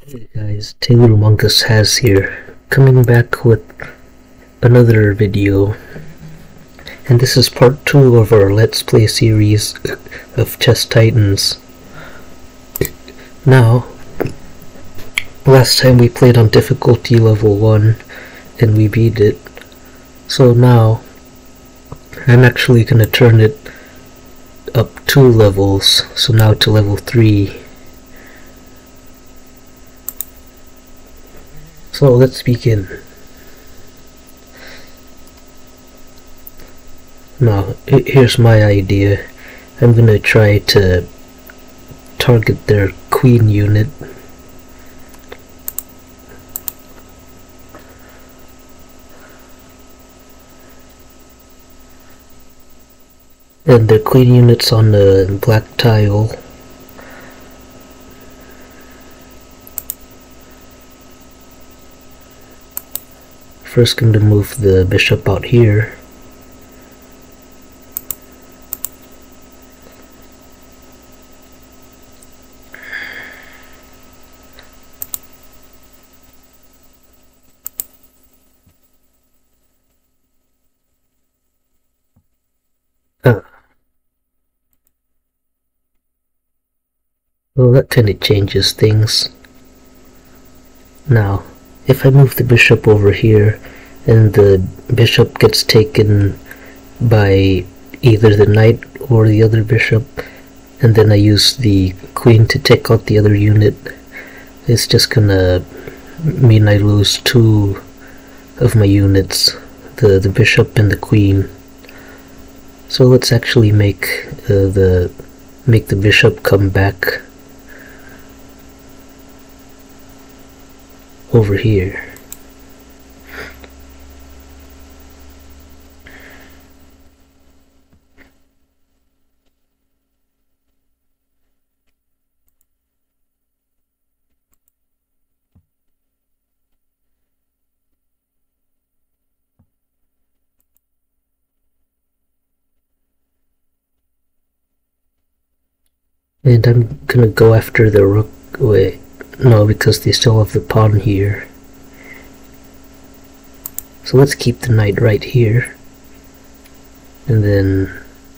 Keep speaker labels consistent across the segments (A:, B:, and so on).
A: Hey guys, Umongus has here, coming back with another video, and this is part 2 of our Let's Play series of Chess Titans. Now, last time we played on difficulty level 1, and we beat it, so now I'm actually going to turn it up 2 levels, so now to level 3. So let's begin. Now, here's my idea. I'm gonna try to target their queen unit. And their queen unit's on the black tile. First going to move the bishop out here. Well, that kind of changes things. Now, if I move the bishop over here and the bishop gets taken by either the knight or the other bishop, and then I use the queen to take out the other unit, it's just gonna mean I lose 2 of my units, the bishop and the queen. So let's actually make the bishop come back over here. And I'm gonna go after the rook. Wait, no, because they still have the pawn here. So let's keep the knight right here, and then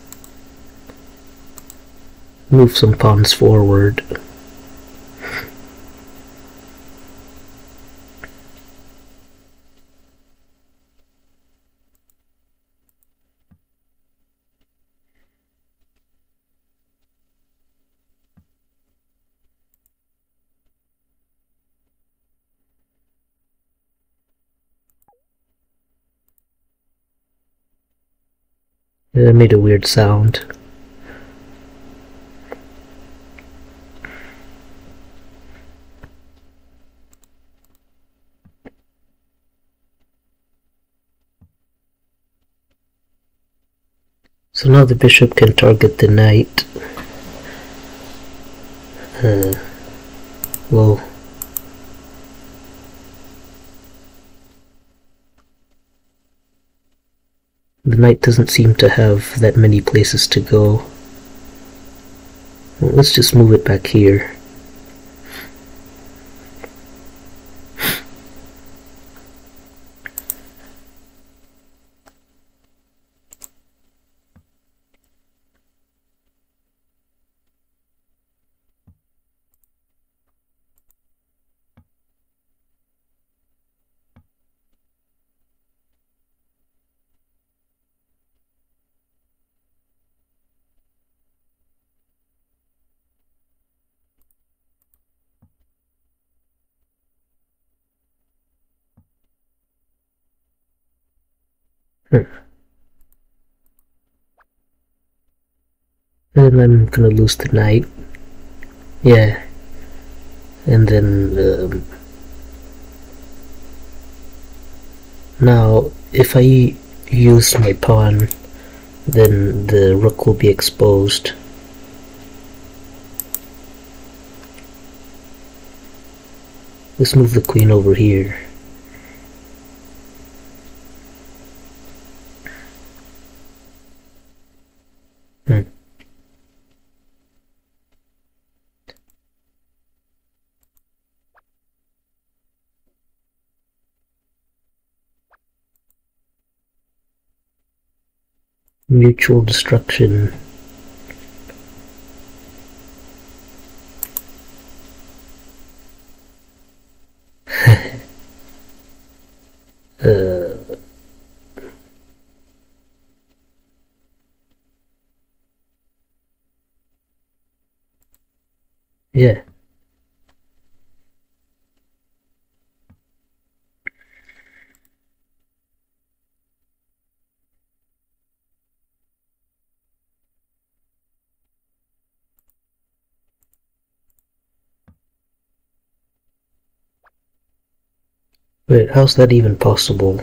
A: move some pawns forward. It made a weird sound. So now the bishop can target the knight. Well, the knight doesn't seem to have that many places to go. Well, let's just move it back here. And I'm gonna lose the knight. Yeah. And then now if I use my pawn, then the rook will be exposed. Let's move the queen over here. Mutual destruction. uh, yeah. Wait, how's that even possible?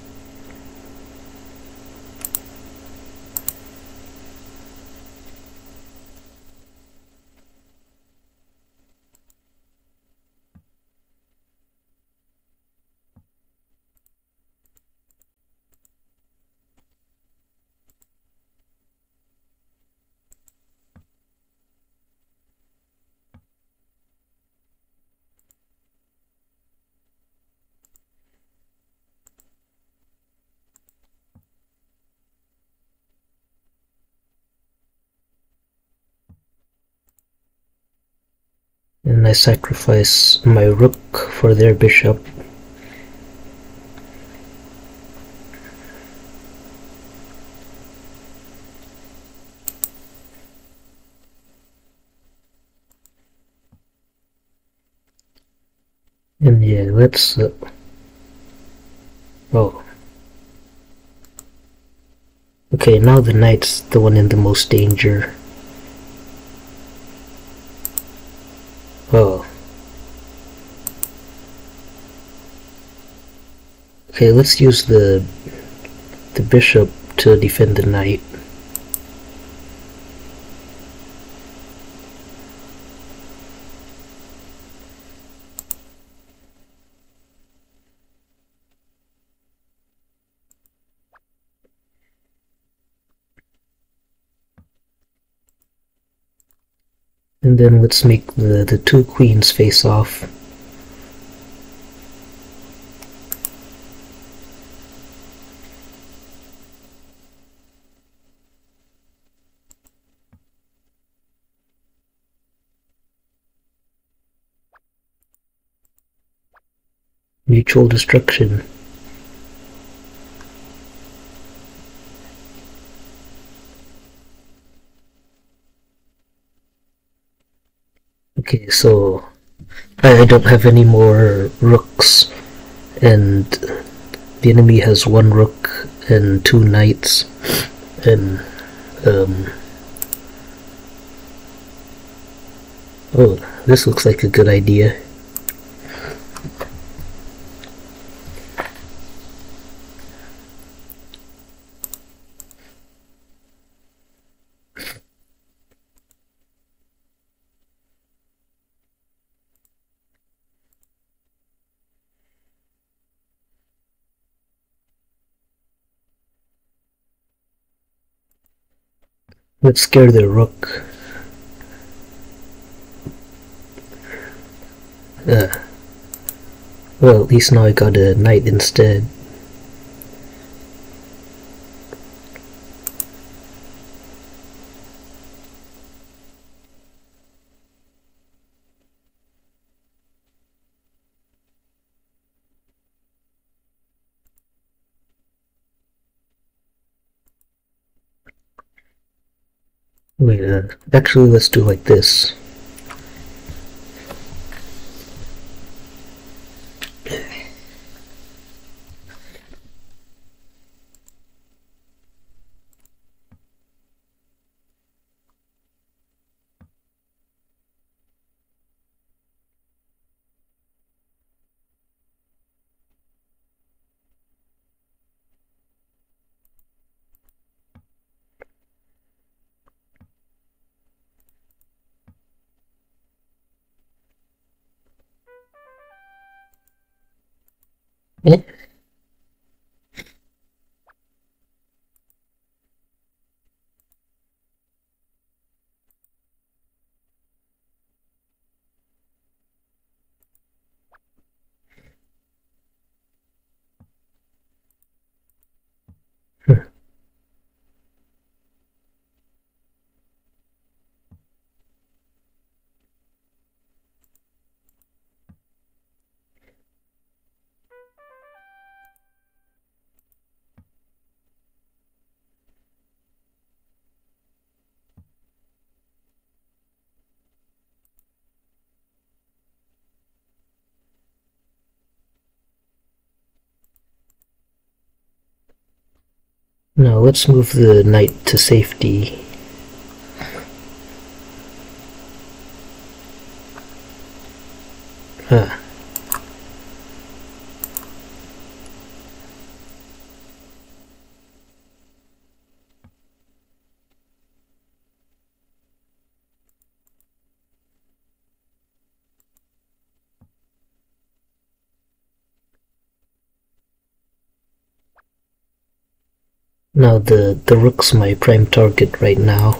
A: And I sacrifice my rook for their bishop. And yeah, let's... oh. Okay, now the knight's the one in the most danger. Oh. Okay, let's use the bishop to defend the knight. And then let's make the two queens face off. Mutual destruction. Okay, so I don't have any more rooks, and the enemy has one rook and two knights, and oh, this looks like a good idea. Let's scare their rook. Well, at least now I got a knight instead. Wait, actually let's do like this. Eh? Now let's move the knight to safety. Ah. Now the rook's my prime target right now.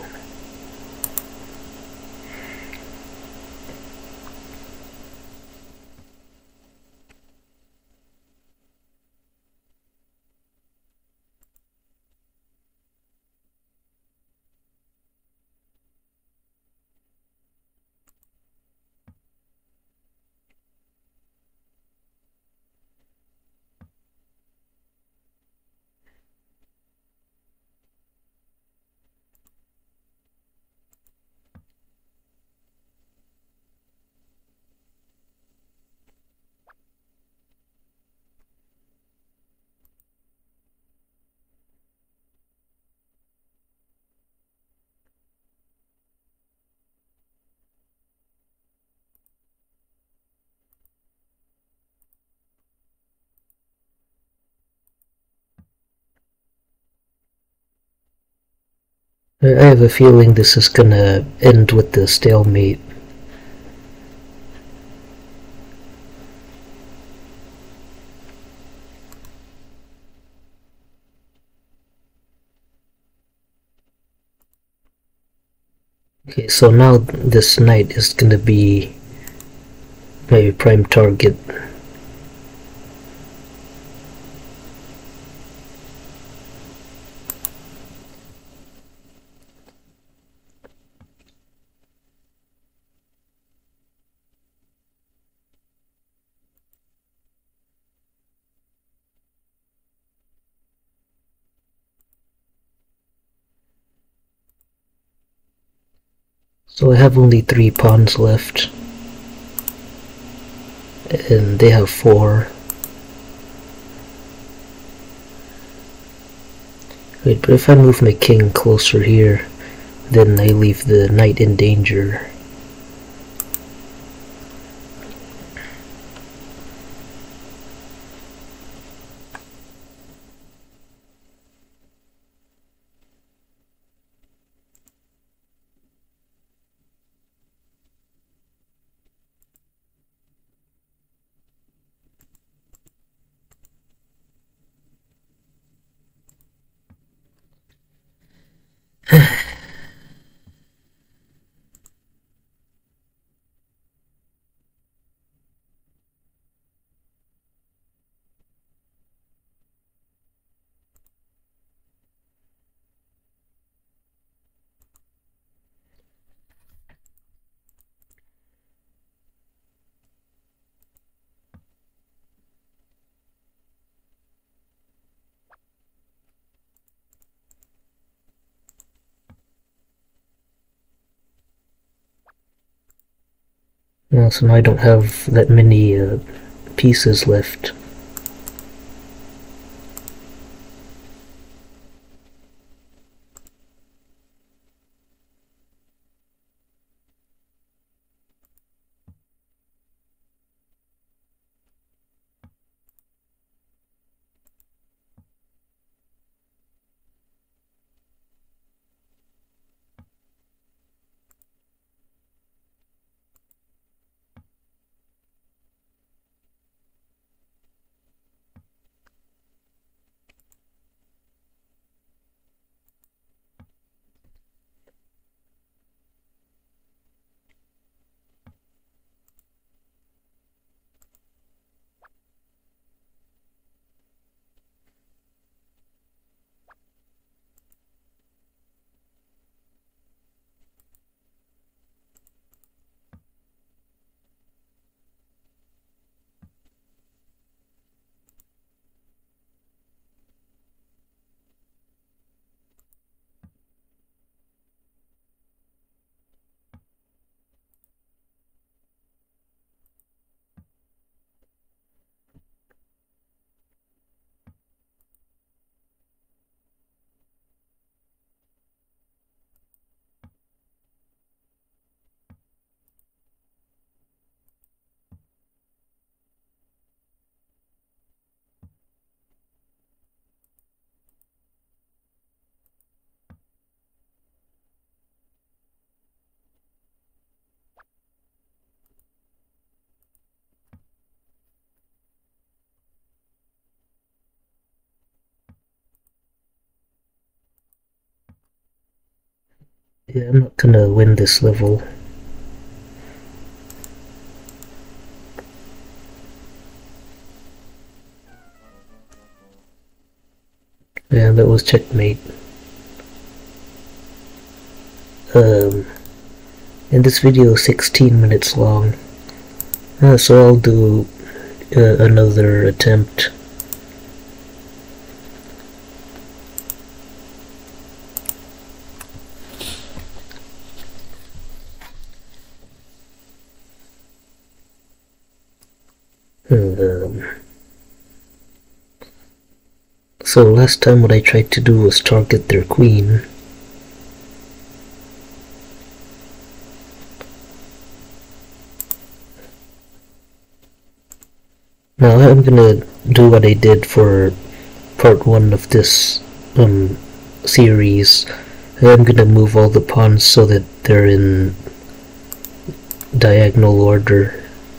A: I have a feeling this is gonna end with the stalemate. Okay, so now this knight is gonna be my prime target. So I have only 3 pawns left, and they have 4. Wait, but if I move my king closer here, then I leave the knight in danger. So now I don't have that many pieces left. Yeah, I'm not gonna win this level. Yeah, that was checkmate. And this video is 16 minutes long. So I'll do another attempt. So last time what I tried to do was target their queen. Now I'm gonna do what I did for part 1 of this series. I'm gonna move all the pawns so that they're in diagonal order.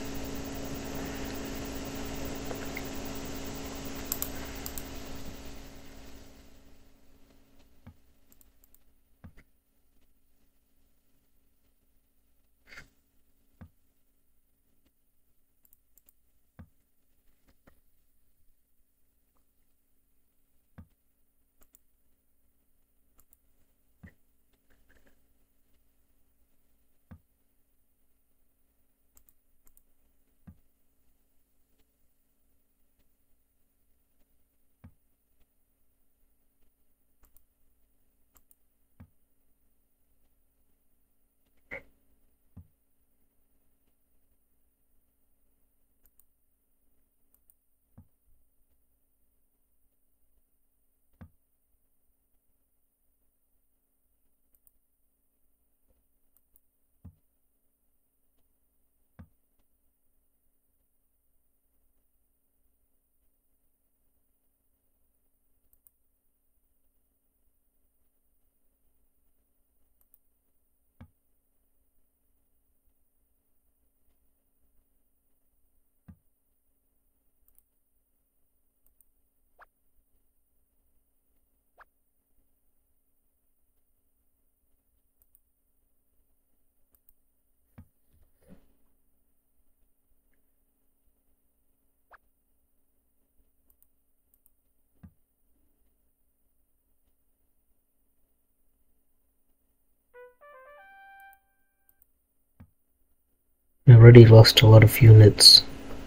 A: I already lost a lot of units.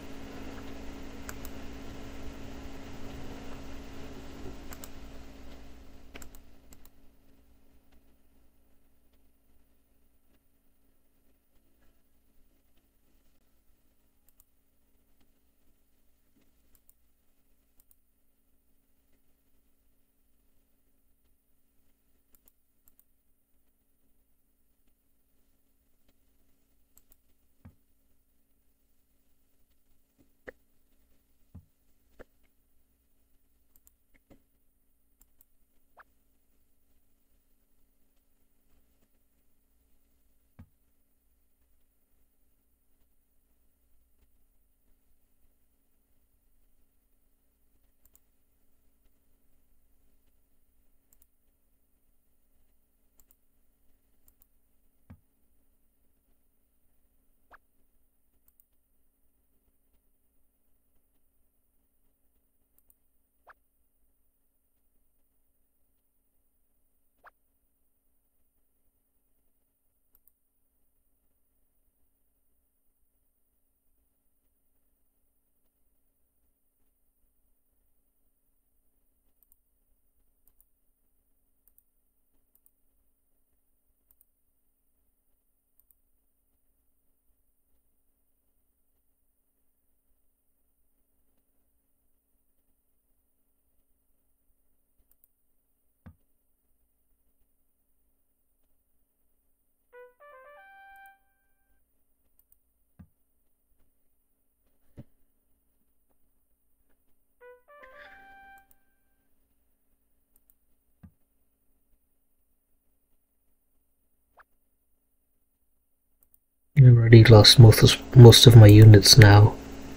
A: I already lost most of my units now.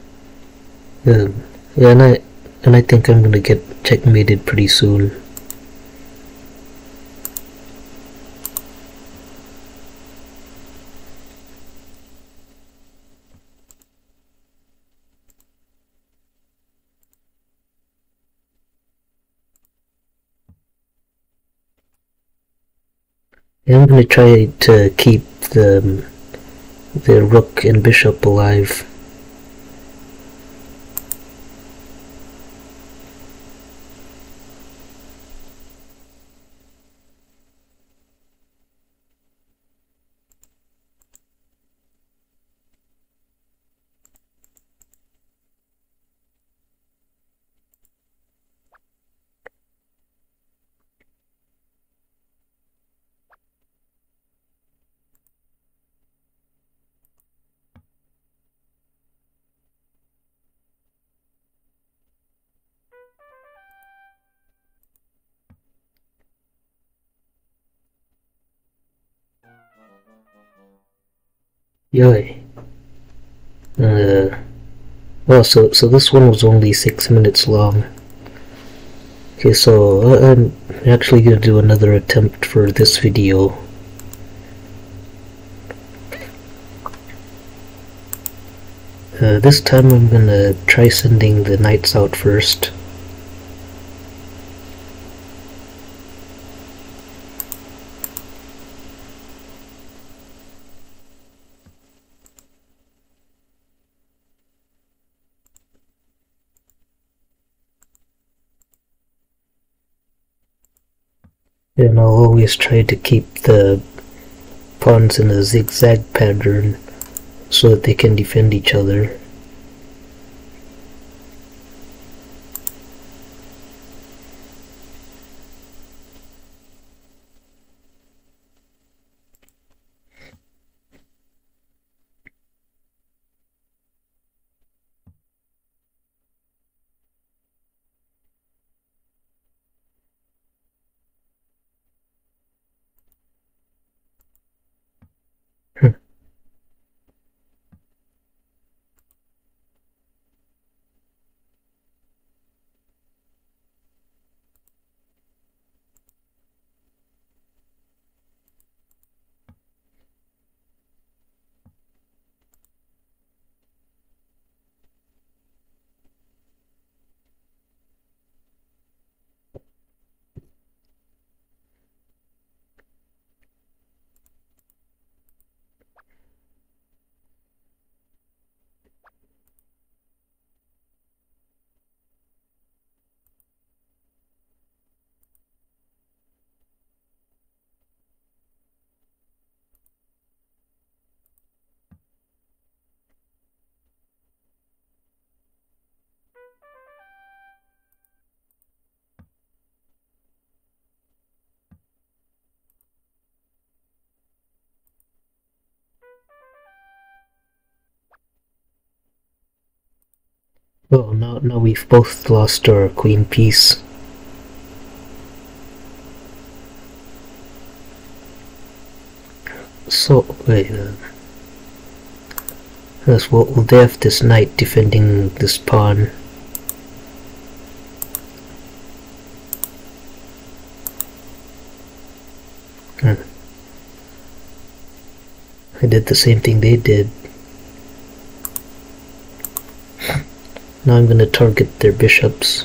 A: Yeah, and I think I'm gonna get checkmated pretty soon. I'm gonna try to keep the rook and bishop alive. Yay. Oh, so this one was only 6 minutes long. Okay, so I'm actually gonna do another attempt for this video. This time I'm gonna try sending the knights out first. And I'll always try to keep the pawns in a zigzag pattern so that they can defend each other. Oh, now we've both lost our queen piece. So, wait, yes, we'll have this knight defending this pawn. I did the same thing they did. Now I'm gonna target their bishops.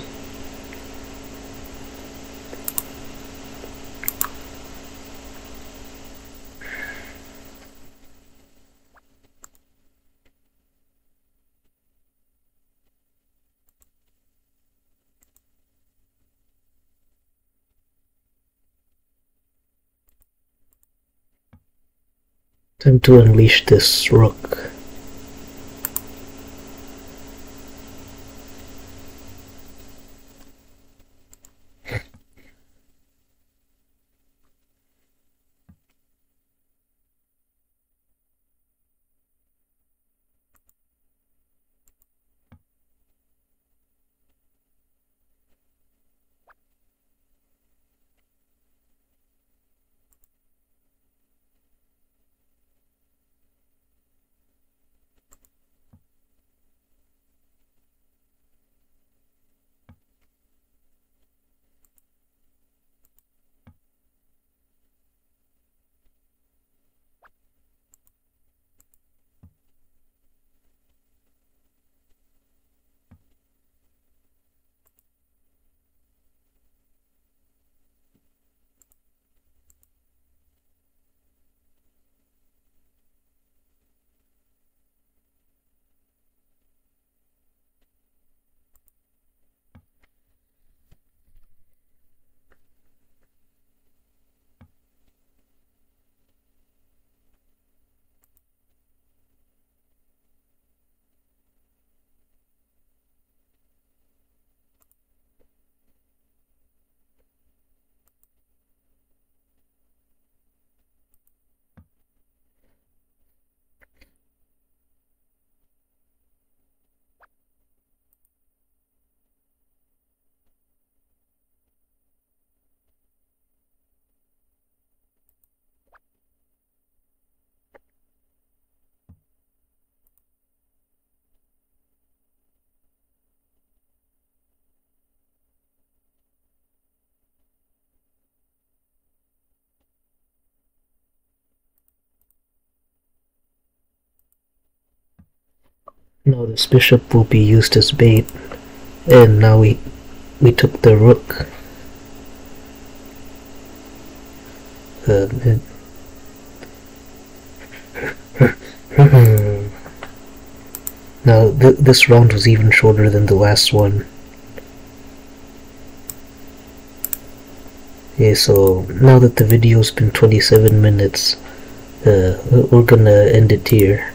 A: Time to unleash this rook. Now this bishop will be used as bait, and now we took the rook. Now this round was even shorter than the last one. Yeah, so now that the video's been 27 minutes, we're gonna end it here.